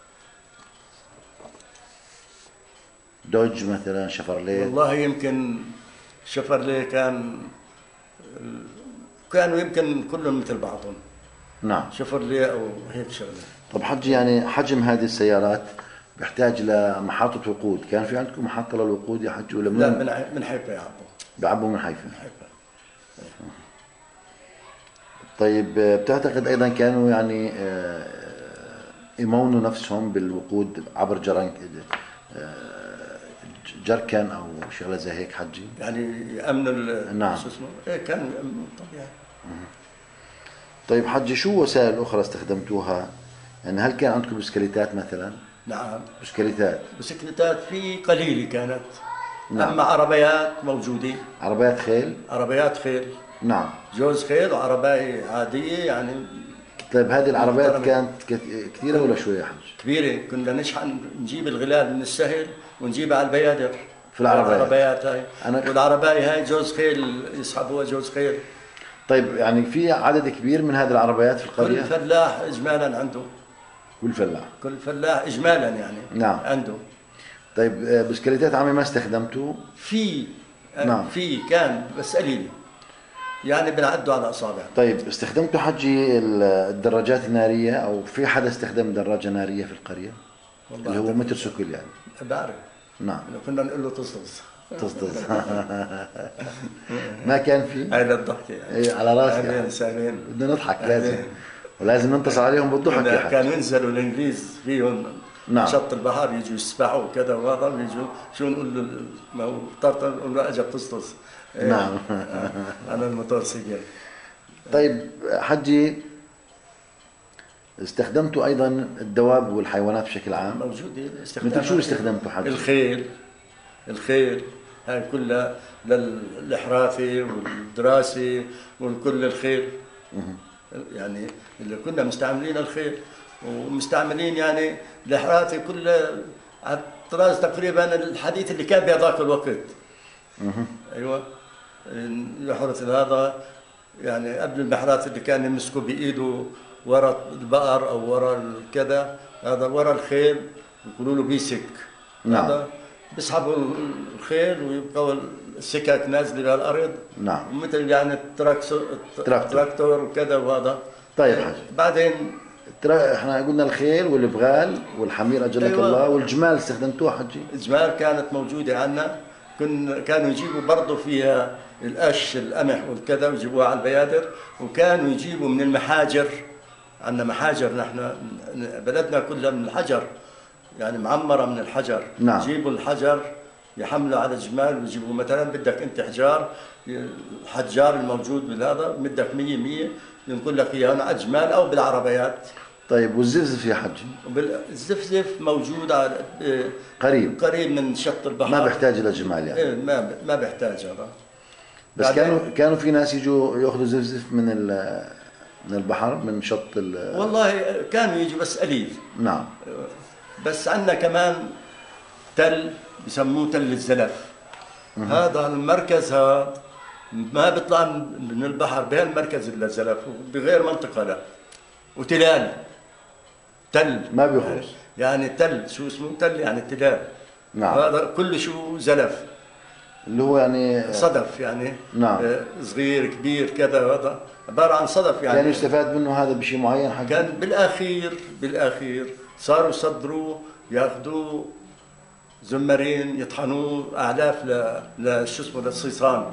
دوج مثلا، شفرليه؟ والله يمكن شفرليه كان كانوا يمكن كلهم مثل بعضهم. نعم. شفرليه او هيك شغله. طب حجي يعني حجم هذه السيارات بيحتاج لمحطة وقود، كان في عندكم محطة للوقود يا حجي ولا من؟ لا من من حيفا يعبوا. بيعبوا من حيفا. من حيفا. طيب بتعتقد ايضا كانوا يعني يمونوا نفسهم بالوقود عبر جرنك جركن او شغله زي هيك حجي؟ يعني يامنوا نعم. شو اسمه؟ ايه كانوا يامنوا طبيعي. طيب حجي شو وسائل اخرى استخدمتوها؟ يعني هل كان عندكم بسكليتات مثلا؟ نعم. بسكليتات. بسكليتات في قليله كانت. نعم. اما عربيات موجوده. عربيات خيل؟ عربيات خيل. نعم. جوز خيل وعرباية عادية يعني. طيب هذه العربيات كانت كثيرة ولا شوية يا حج؟ كبيرة، كنا نشحن نجيب الغلال من السهل ونجيبها على البيادر. في العربيات. العربيات هاي. أنا... والعرباية هاي جوز خيل يسحبوها جوز خيل. طيب يعني في عدد كبير من هذه العربيات في القرية؟ كل فلاح إجمالا عنده. كل فلاح. كل فلاح إجمالا يعني. نعم. عنده. طيب بسكليتات عمي ما استخدمتوه؟ في. نعم. في كان بس قليل. يعني بنعدوا على اصابع. طيب استخدمتوا حجي الدراجات الناريه او في حدا استخدم دراجه ناريه في القريه؟ اللي هو متر سكل يعني. بعرف. نعم. كنا نقول له تصطز. تصطز. ما كان في؟ هاي للضحكه يعني. اي على راسي. اهلين سهلين. بدنا نضحك لازم. ولازم ننتصر عليهم بالضحك يا حج. كانوا ينزلوا الانجليز فيهم. نعم. شط البحر يجوا يسبحوا وكذا وهذا ويجوا شو نقول له ما هو طرطر نقول له اجى بتصطز. نعم. على الموتور سيجل. طيب حجي استخدمتوا ايضا الدواب والحيوانات بشكل عام؟ موجوده. مثل شو استخدمتوا حجي؟ الخيل. الخيل هاي كلها للإحراثي والدراسي والكل الخير. يعني اللي كنا مستعملين الخير ومستعملين يعني الإحراثي كله على الطراز تقريبا الحديث اللي كان بهذاك الوقت. ايوه يحرث هذا يعني قبل المحراث اللي كان يمسكوا بايده ورا البقر او ورا كذا، هذا ورا الخيل يقولوا له بيسك. نعم. هذا بيسحبوا الخيل ويبقوا السكك نازله بالارض. نعم. ومثل يعني التراكتور التراكتور وكذا وهذا. طيب حاج. بعدين ترى احنا قلنا الخيل والبغال والحمير اجلك أيوة. الله، والجمال استخدمتوها حجي؟ الجمال كانت موجوده عندنا، كن كانوا يجيبوا برضه فيها القش القمح والكذا ويجيبوها على البيادر، وكانوا يجيبوا من المحاجر. عندنا محاجر نحن بلدنا كلها من الحجر، يعني معمره من الحجر. نعم. يجيبوا الحجر يحملوا على الجمال ويجيبوا مثلا بدك انت حجار، الحجار الموجود بالهذا بدك مية مية ينقل لك اياه على الجمال او بالعربيات. طيب والزفزف يا حجي؟ الزفزف موجود على قريب قريب من شط البحر، ما بيحتاج الى جمال يعني. ايه ما ما بيحتاج هذا. بس كانوا كانوا في ناس يجوا ياخذوا زفزف من من البحر من شط ال والله كانوا يجوا بس قليل. نعم. بس عندنا كمان تل بسموه تل الزلف. هذا المركز هذا ما بيطلع من البحر بهالمركز الا الزلف بغير منطقه لا. وتلال تل ما بيخلص يعني تل شو اسمه تل يعني تلال. نعم. هذا كله شو زلف اللي هو يعني صدف يعني. نعم. صغير كبير كذا، هذا عباره عن صدف يعني. يعني يستفاد منه هذا بشيء معين حق. كان بالاخير بالاخير صاروا يصدروا ياخذوه زمرين يطحنوه اعلاف ل لشو اسمه للصيصان.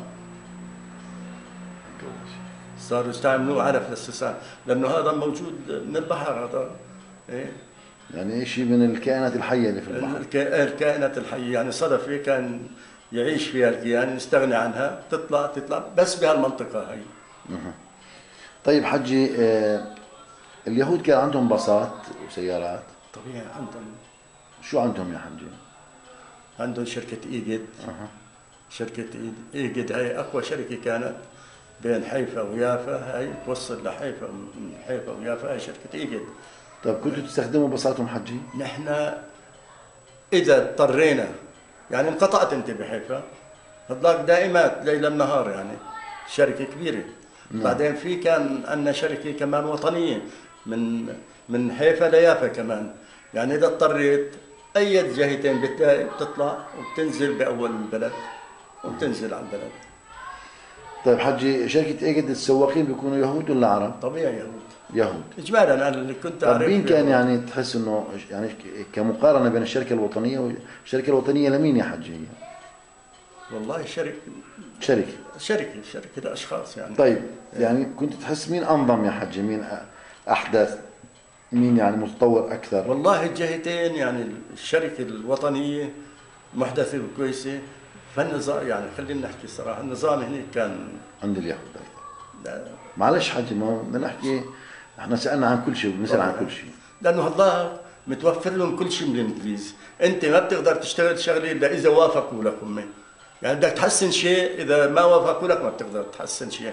صاروا يستعملوه علف للصيصان لانه هذا موجود من البحر هذا. ايه يعني شيء من الكائنات الحيه اللي في البحر. الكائنات الحيه يعني صدفه كان يعيش فيها الكيان، يستغني عنها، تطلع تطلع بس بهالمنطقه هي. طيب حجي، آه اليهود كان عندهم باصات وسيارات؟ طبيعي عندهم. شو عندهم يا حجي؟ عندهم شركه ايجد. أه. شركه ايجد هي اقوى شركه كانت بين حيفا ويافا، هي توصل لحيفا، من حيفا ويافا هي شركه ايجد. طيب كنتوا تستخدموا باصاتهم حجي؟ نحن اذا اضطرينا يعني انقطعت انت بحيفا، هذاك دائمات ليل نهار يعني شركه كبيره. نعم. بعدين في كان عندنا شركه كمان وطنيه من من حيفا ليافا كمان، يعني اذا اضطريت اي جهتين بتلاقي بتطلع وبتنزل باول البلد وبتنزل على البلد. طيب حجي، شركه ايجد السواقين بيكونوا يهود ولا عرب؟ طبيعي يهود. يهود اجمالا. انا اللي كنت اعرف. طيب مين كان يعني تحس انه يعني كمقارنه بين الشركه الوطنيه والشركه الوطنيه لمين يا حجي هي؟ والله شركه شركه شركه شركه الاشخاص يعني. طيب يعني كنت تحس مين انظم يا حجي؟ مين احدث؟ مين يعني متطور اكثر؟ والله الجهتين يعني الشركه الوطنيه محدثه وكويسه، فالنظام يعني خلينا نحكي الصراحه النظام هناك كان عند اليهود. معلش حجي، ما بدنا نحكي، احنا سالنا عن كل شيء وبنسال عن كل شيء لانه الله متوفر لهم كل شيء من الانجليز. انت ما بتقدر تشتغل شغله الا اذا وافقوا لك هم، يعني بدك تحسن شيء، اذا ما وافقوا لك ما بتقدر تحسن شيء.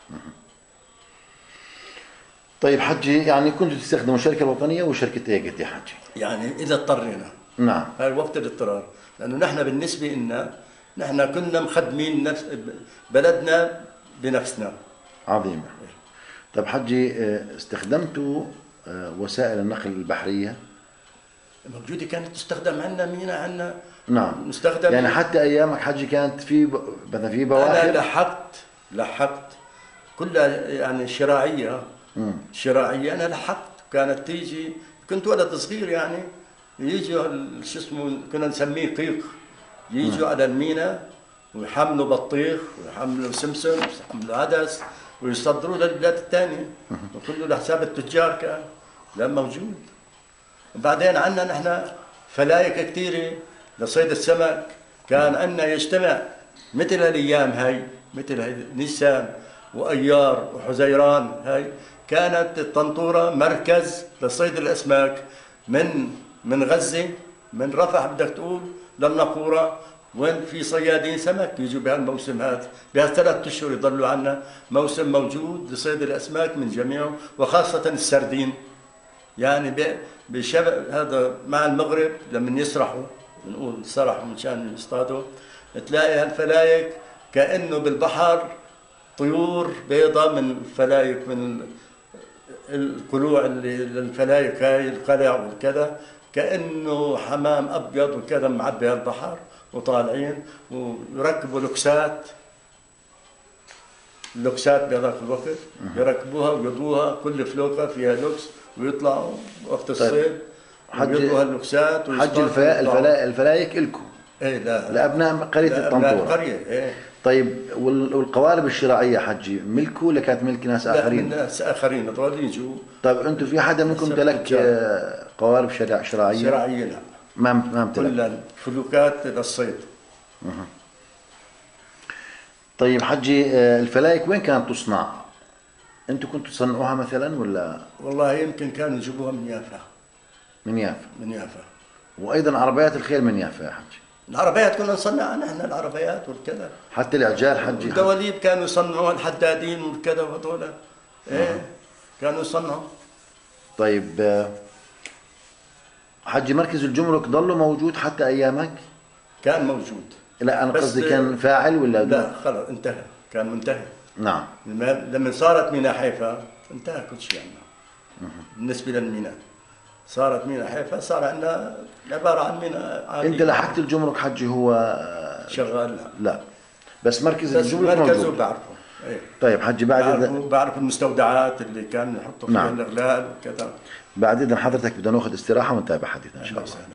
طيب حجي، يعني كنتوا تستخدموا الشركه الوطنيه وشركه ايجد يا حجي؟ يعني اذا اضطرينا. نعم. هاي وقت الاضطرار، لانه نحن بالنسبه لنا نحن كنا مخدمين نفس بلدنا بنفسنا. عظيم. طيب حجي، استخدمتوا وسائل النقل البحريه؟ موجوده، كانت تستخدم عندنا مينا عندنا. نعم. مستخدم يعني حتى ايامك حجي كانت في مثلا في بواخر؟ انا لحقت لحقت كلها يعني شراعيه. مم. شراعيه انا لحقت، كانت تيجي، كنت ولد صغير يعني، يجوا شو اسمه كنا نسميه قيق، يجوا مم. على المينا ويحملوا بطيخ ويحملوا سمسم ويحملوا عدس ويصدروا للبلاد الثانيه، وكله لحساب التجار كان لا موجود. وبعدين عندنا نحن فلايك كثيره لصيد السمك، كان عندنا يجتمع مثل الايام هاي، مثل هاي نيسان وايار وحزيران، هاي كانت الطنطوره مركز لصيد الاسماك، من من غزه، من رفح بدك تقول للنافوره، وين في صيادين سمك يجوا بهالموسم هذا، بهالثلاث اشهر يضلوا عنا موسم موجود لصيد الاسماك من جميعه، وخاصه السردين. يعني بشبه هذا مع المغرب لما يسرحوا، بنقول سرحوا مشان يصطادوا، تلاقي هالفلايك كانه بالبحر طيور بيضاء من الفلايك، من القلوع اللي الفلايك هاي القلع وكذا، كانه حمام ابيض وكذا معبي هالبحر وطالعين، ويركبوا لوكسات، اللوكسات بهذاك الوقت يركبوها ويضوها، كل فلوكه فيها لوكس، ويطلعوا وقت الصيد ويضوا هاللوكسات. حج الفلا الفلايك الكم؟ ايه لا لابناء قريه الطنطوره. القريه ايه. طيب والقوارب الشراعيه حجي ملكه ولا كانت ملك ناس اخرين؟ لا ناس اخرين هذول يجوا. طيب انتم في حدا منكم امتلك قوارب شراعيه؟ شراعيه لا، ما ما امتلك، كلها فلوكات للصيد. أه. طيب حجي الفلايك وين كانت تصنع؟ انتم كنتوا تصنعوها مثلا ولا؟ والله يمكن كانوا يجيبوها من يافا. من يافا. من يافا. وايضا عربيات الخيل من يافا يا حجي. العربيات كنا نصنعها نحن، العربيات والكذا. حتى العجال حجي؟ الدواليب كانوا يصنعوها، الحدادين والكذا وهذول. ايه كانوا يصنعوا. طيب حجي مركز الجمرك ضله موجود حتى ايامك؟ كان موجود. لا انا قصدي كان فاعل ولا؟ لا خلص انتهى، كان منتهي. نعم. لما صارت ميناء حيفا انتهى كل شيء عندنا. بالنسبه للميناء صارت ميناء حيفا، صار عندنا عباره عن ميناء عادي. انت لحقت الجمرك حجي هو شغال؟ لا لا بس مركز بس الجمرك مركزه موجود. بعرفه. ايه. طيب حجي بعد بعرف, بعرف المستودعات اللي كانوا يحطوا فيها نعم. الاغلال وكذا. بعد اذن حضرتك بدنا ناخذ استراحه ونتابع حديثنا ان شاء الله.